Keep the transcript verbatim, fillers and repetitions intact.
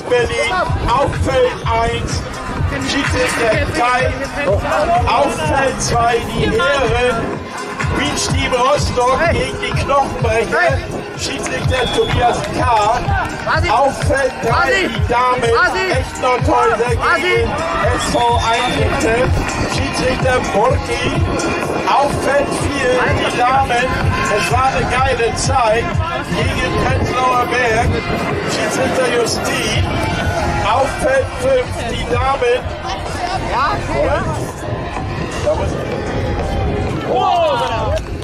Berlin, auf Feld eins, Schiedsrichter Kai, auf Feld zwei die Herren, Beach Team Rostock gegen die Knochenbrecher, Schiedsrichter Tobias K. Auf Feld drei die Damen, Echt Nordhäuser gegen S V Einrichte, Schiedsrichter Burki. Auf Feld vier die Damen, es war eine geile Zeit, gegen Prenzlauer Berg, Schiedsrichter Justin. Auf Feld fünf die Damen. Ja, okay. Da muss ich. Oh,